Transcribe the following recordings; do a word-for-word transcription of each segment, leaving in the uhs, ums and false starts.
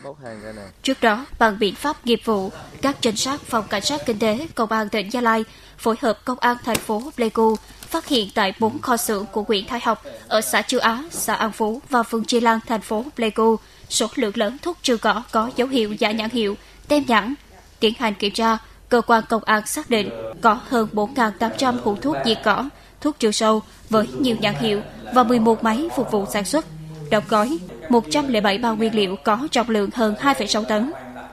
Trước đó, bằng biện pháp nghiệp vụ, các trinh sát phòng cảnh sát kinh tế công an tỉnh Gia Lai phối hợp công an thành phố Pleiku phát hiện tại bốn kho xưởng của huyện Thái Học ở xã Chư Á, xã An Phú và phường Chi Lăng, thành phố Pleiku số lượng lớn thuốc trừ cỏ có dấu hiệu giả nhãn hiệu, tem nhãn. Tiến hành kiểm tra, cơ quan công an xác định có hơn bốn nghìn tám trăm hũ thuốc diệt cỏ, thuốc trừ sâu với nhiều nhãn hiệu và mười một máy phục vụ sản xuất. Đóng gói một trăm lẻ bảy bao nguyên liệu có trọng lượng hơn hai phẩy sáu tấn.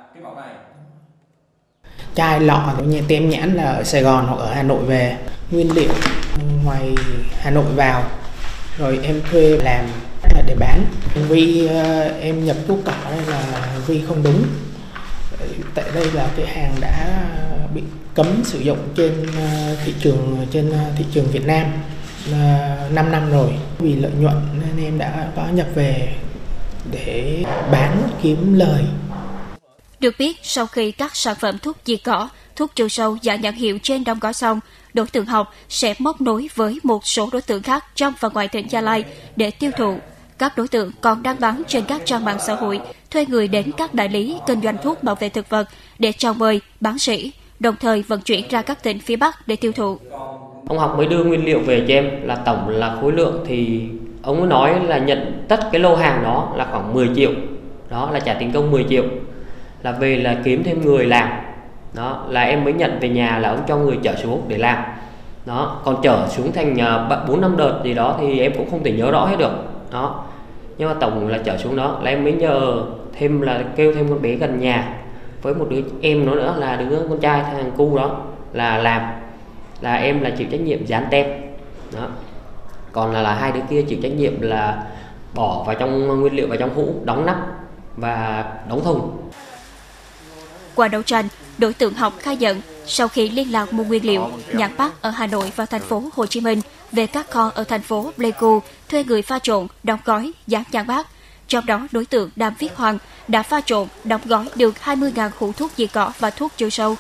Chai lọ như tem nhãn là ở Sài Gòn hoặc ở Hà Nội về, nguyên liệu ngoài Hà Nội vào, rồi em thuê làm để bán. Vì em nhập thuốc cỏ đây là vì không đúng. Tại đây là cái hàng đã bị cấm sử dụng trên thị trường trên thị trường Việt Nam năm năm rồi. Vì lợi nhuận nên em đã có nhập về để bán kiếm lời. Được biết, sau khi các sản phẩm thuốc diệt cỏ, thuốc trừ sâu giả nhãn hiệu trên đóng gói xong, đối tượng Học sẽ móc nối với một số đối tượng khác trong và ngoài tỉnh Gia Lai để tiêu thụ. Các đối tượng còn đang bán trên các trang mạng xã hội, thuê người đến các đại lý kinh doanh thuốc bảo vệ thực vật để chào mời, bán sỉ, đồng thời vận chuyển ra các tỉnh phía Bắc để tiêu thụ. Ông Học mới đưa nguyên liệu về cho em là tổng là khối lượng thì ông ấy nói là nhận tất cái lô hàng đó là khoảng mười triệu. Đó là trả tiền công mười triệu. Là về là kiếm thêm người làm. Đó là em mới nhận về nhà là ông cho người chở xuống để làm. Đó, còn chở xuống thành bốn năm đợt gì đó thì em cũng không thể nhớ rõ hết được. Đó. Nhưng mà tổng là chở xuống đó là em mới nhờ thêm là kêu thêm con bé gần nhà với một đứa em nó nữa là đứa con trai thằng cu đó là làm, là em là chịu trách nhiệm dán tem. Đó. Còn là, là hai đứa kia chịu trách nhiệm là bỏ vào trong nguyên liệu vào trong hũ, đóng nắp và đóng thùng. Qua đấu tranh, đối tượng Học khai nhận sau khi liên lạc mua nguyên liệu, nhãn mác ở Hà Nội và thành phố Hồ Chí Minh về các kho ở thành phố Pleiku thuê người pha trộn, đóng gói, dán nhãn mác. Trong đó, đối tượng Đàm Viết Hoàng đã pha trộn, đóng gói được hai mươi nghìn hũ thuốc diệt cỏ và thuốc trừ sâu.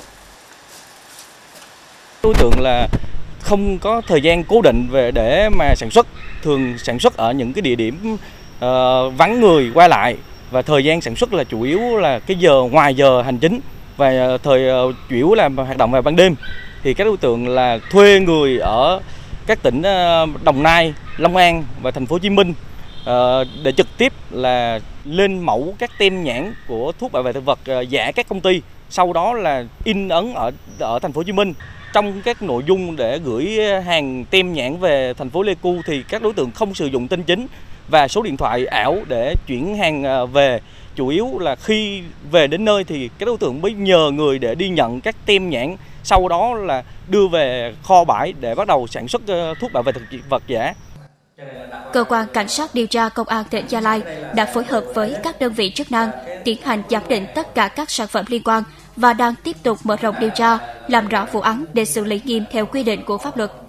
Đối tượng là không có thời gian cố định về để mà sản xuất, thường sản xuất ở những cái địa điểm uh, vắng người qua lại, và thời gian sản xuất là chủ yếu là cái giờ ngoài giờ hành chính và thời uh, chủ yếu là hoạt động vào ban đêm. Thì các đối tượng là thuê người ở các tỉnh uh, Đồng Nai, Long An và thành phố Hồ Chí Minh uh, để trực tiếp là lên mẫu các tem nhãn của thuốc bảo vệ thực vật uh, giả các công ty, sau đó là in ấn ở ở thành phố Hồ Chí Minh. Trong các nội dung để gửi hàng tem nhãn về thành phố Pleiku thì các đối tượng không sử dụng tên chính và số điện thoại ảo để chuyển hàng về. Chủ yếu là khi về đến nơi thì các đối tượng mới nhờ người để đi nhận các tem nhãn, sau đó là đưa về kho bãi để bắt đầu sản xuất thuốc bảo vệ thực vật giả. Cơ quan Cảnh sát điều tra Công an tỉnh Gia Lai đã phối hợp với các đơn vị chức năng tiến hành giám định tất cả các sản phẩm liên quan và đang tiếp tục mở rộng điều tra, làm rõ vụ án để xử lý nghiêm theo quy định của pháp luật.